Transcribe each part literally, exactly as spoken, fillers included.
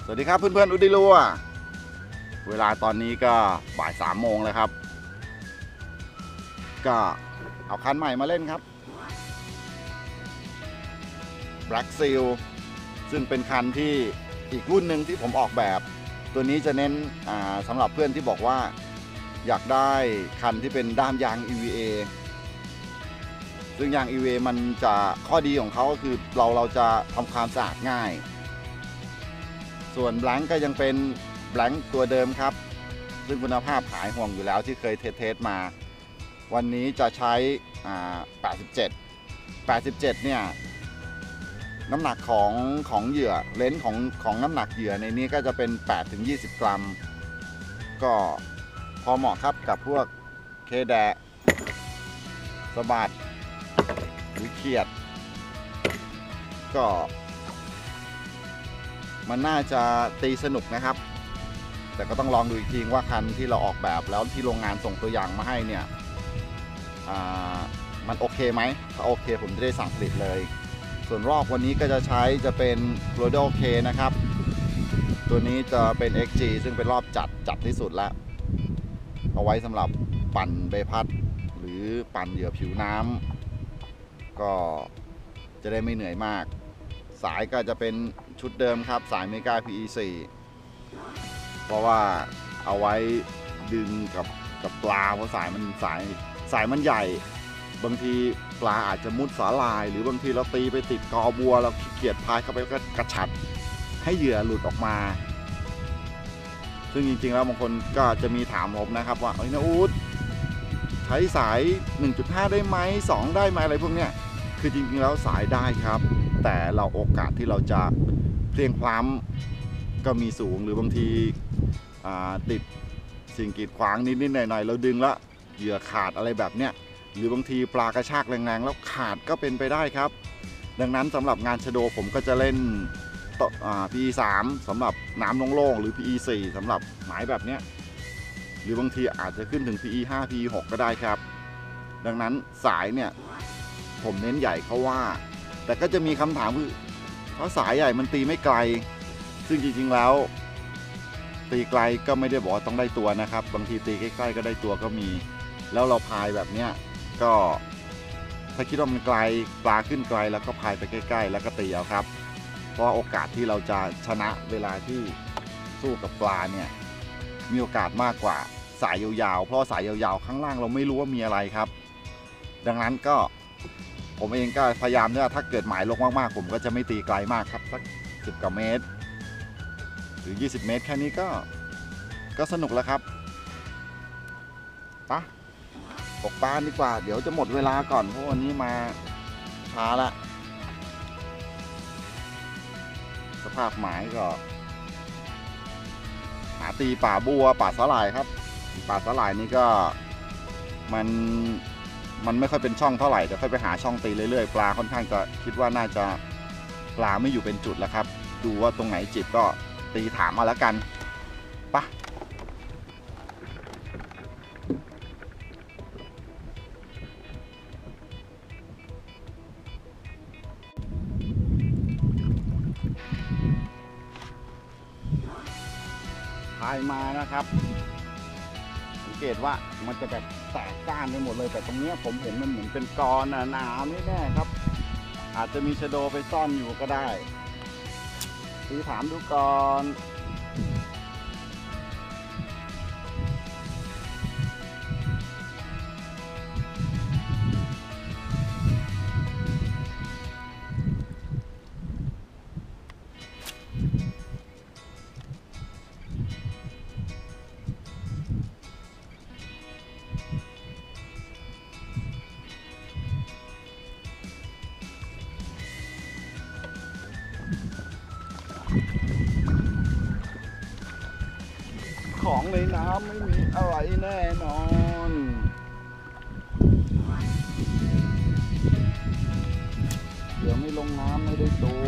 สวัสดีครับเพื่อนๆอุดิลัวเวลาตอนนี้ก็บ่ายสามโมงเลยครับก็เอาคันใหม่มาเล่นครับ Black Seal ซึ่งเป็นคันที่อีกรุ่นหนึ่งที่ผมออกแบบตัวนี้จะเน้นสำหรับเพื่อนที่บอกว่าอยากได้คันที่เป็นด้ามยาง อี วี เอ ซึ่งยาง อี วี เอ มันจะข้อดีของเขาก็คือเราเราจะทำความสะอาดง่ายส่วนแบงก์ก็ยังเป็นแบงก์ตัวเดิมครับซึ่งคุณภาพหายห่วงอยู่แล้วที่เคยเทสมาวันนี้จะใช้แปดสิบเจ็ด แปดสิบเจ็ดเนี่ยน้ำหนักของของเหยื่อเลนส์ของของน้ำหนักเหยื่อในนี้ก็จะเป็น แปดถึงยี่สิบ กรัมก็พอเหมาะครับกับพวกเคแดะสะบัดหรือเขียดก็มันน่าจะตีสนุกนะครับแต่ก็ต้องลองดูอีกทีว่าคันที่เราออกแบบแล้วที่โรงงานส่งตัวอย่างมาให้เนี่ยมันโอเคไหมถ้าโอเคผมจะได้สั่งผลิตเลยส่วนรอบวันนี้ก็จะใช้จะเป็น Global K นะครับตัวนี้จะเป็น เอ็กซ์ จี ซึ่งเป็นรอบจัดจัดที่สุดแล้วเอาไว้สำหรับปั่นใบพัดหรือปั่นเหยื่อผิวน้ำก็จะได้ไม่เหนื่อยมากสายก็จะเป็นชุดเดิมครับสายเมกา พี อี โฟร์ เพราะว่าเอาไว้ดึงกับกับปลาเพราะสายมันสายสายมันใหญ่บางทีปลาอาจจะมุดสาลายหรือบางทีเราตีไปติดกอบัวเราขี้เกียจพายเข้าไปก็กระชัดให้เหยื่อหลุดออกมาซึ่งจริงๆแล้วบางคนก็จะมีถามผมนะครับว่าเอ้ยนะอู๊ดใช้สาย หนึ่งจุดห้า ได้ไหมสองได้ไหมอะไรพวกเนี้ยคือจริงๆแล้วสายได้ครับแต่เราโอกาสที่เราจะเพลียงพล้ำก็มีสูงหรือบางทีติดสิ่งกีดขวางนิดๆหน่อยๆเราดึงแล้วเหยื่อขาดอะไรแบบเนี้ยหรือบางทีปลากระชากแรงๆแล้วขาดก็เป็นไปได้ครับดังนั้นสำหรับงานชะโดผมก็จะเล่น พี อี สาม สำหรับน้ำโล่งๆหรือ พี อี โฟร์ สำหรับหมายแบบเนี้ยหรือบางทีอาจจะขึ้นถึง พี อี ไฟว์ พี อี ซิกซ์ ก็ได้ครับดังนั้นสายเนี่ยผมเน้นใหญ่เขาว่าแต่ก็จะมีคำถามคือเพราะสายใหญ่มันตีไม่ไกลซึ่งจริงๆแล้วตีไกลก็ไม่ได้บอกต้องได้ตัวนะครับบางทีตีใกล้ๆก็ได้ตัวก็มีแล้วเราพายแบบเนี้ยก็ถ้าคิดว่ามันไกลปลาขึ้นไกลแล้วก็พายไปใกล้ๆแล้วก็ตีเอาครับเพราะโอกาสที่เราจะชนะเวลาที่สู้กับปลาเนี่ยมีโอกาสมากกว่าสายยาวๆเพราะสายยาวๆข้างล่างเราไม่รู้ว่ามีอะไรครับดังนั้นก็ผมเองก็พยายามเนี่ยถ้าเกิดหมายลงมากๆผมก็จะไม่ตีไกลมากครับสักสิบกว่าเมตรหรือยี่สิบเมตรแค่นี้ก็ก็สนุกแล้วครับปะตกปลาดีกว่าเดี๋ยวจะหมดเวลาก่อนเพราะวันนี้มาช้าละสภาพหมายก็หาตีป่าบัวป่าสาหร่ายครับป่าสาหร่ายนี่ก็มันมันไม่ค่อยเป็นช่องเท่าไหร่เดี๋ยวค่อยไปหาช่องตีเรื่อยๆปลาค่อนข้างจะคิดว่าน่าจะปลาไม่อยู่เป็นจุดแล้วครับดูว่าตรงไหนจิบก็ตีถามมาแล้วกันปะพายมานะครับสังเกตว่ามันจะแบบแตกก้านไปหมดเลยแต่ตรงนี้ผมเห็นมันเหมือนเป็นกอหนาๆไม่แน่ครับอาจจะมีชะโดไปซ่อนอยู่ก็ได้ตีถามดูก่อนของในน้ำไม่มีอะไรแน่นอนเดี๋ยวไม่ลงน้ำไม่ได้ตัว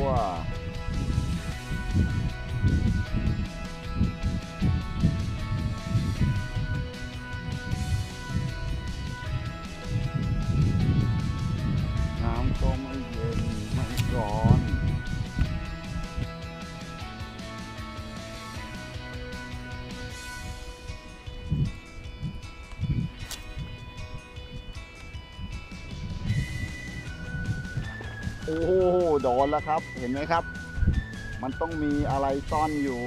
น้ำก็ไม่เย็นไม่ร้อนโอ้โดนแล้วครับเห็นไหมครับมันต้องมีอะไรซ่อนอยู่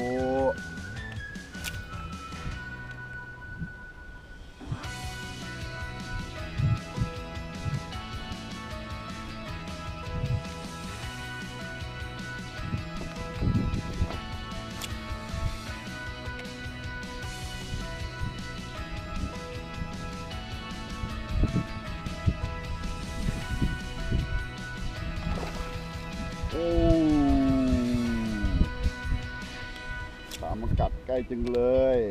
โอ้ปลามันกัดใกล้จังเลย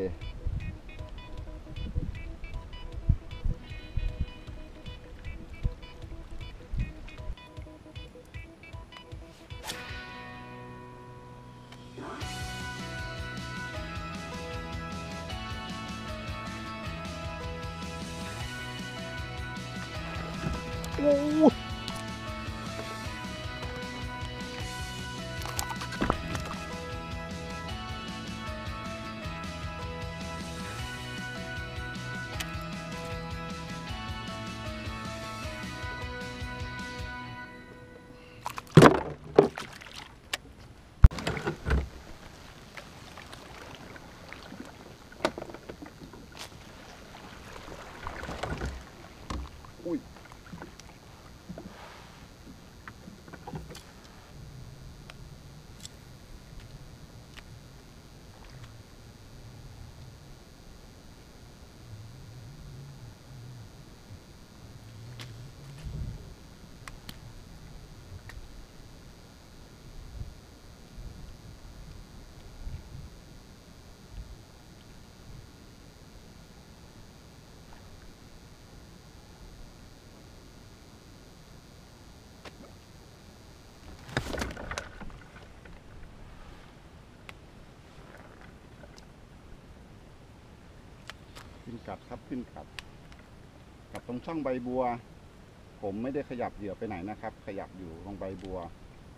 โอ้อุ้ยขึ้นกัดครับขึ้นกัดกับตรงช่องใบบัวผมไม่ได้ขยับเหยื่อไปไหนนะครับขยับอยู่ตรงใบบัว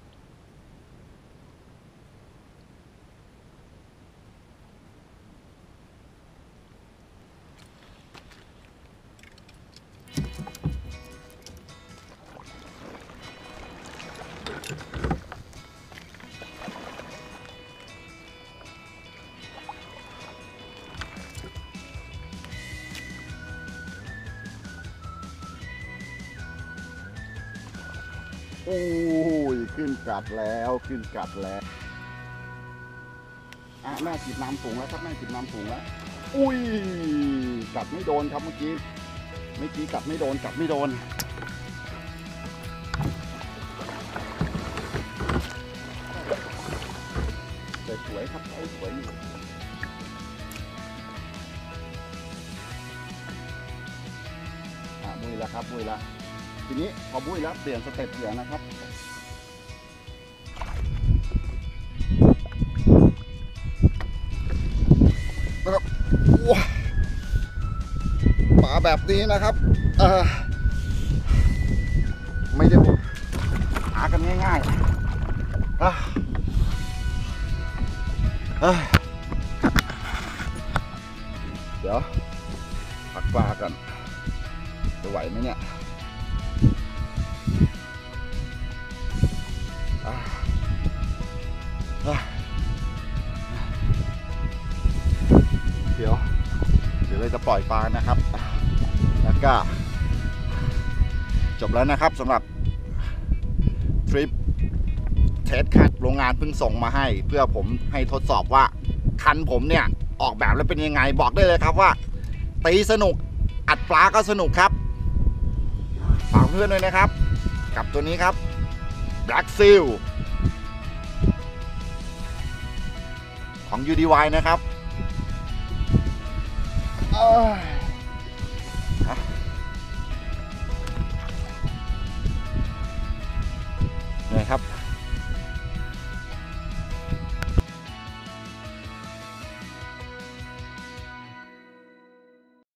โอ้ยขึ้นกัดแล้วขึ้นกัดแล้วอ่ะแม่จิบน้ำถุงแล้วครับแม่จิบน้ำถุงแล้วอุ้ยกัดไม่โดนครับเมื่อกี้เมื่อกี้กัดไม่โดนกัดไม่โดนแต่สวยครับสวยอยู่อ่ะบุยแล้วครับบุยแล้วทีนี้พอบุ้ยแล้วเปลี่ยนสเต็ปเหยื่อนะครับนะครับปลาแบบนี้นะครับเออไม่ได้หากันง่ายๆอ่ะเดี๋ยวพักปลากันจะไหวไหมเนี่ยเดี๋ยวเดี๋ยวเราจะปล่อยปลานะครับแล้วก็จบแล้วนะครับสำหรับทริปเทสคันโรงงานเพิ่งส่งมาให้เพื่อผมให้ทดสอบว่าคันผมเนี่ยออกแบบแล้วเป็นยังไงบอกได้เลยครับว่าตีสนุกอัดปลาก็สนุกครับฝากเพื่อนด้วยนะครับกับตัวนี้ครับ Black Seal ของ ยู ดี วาย นะครับ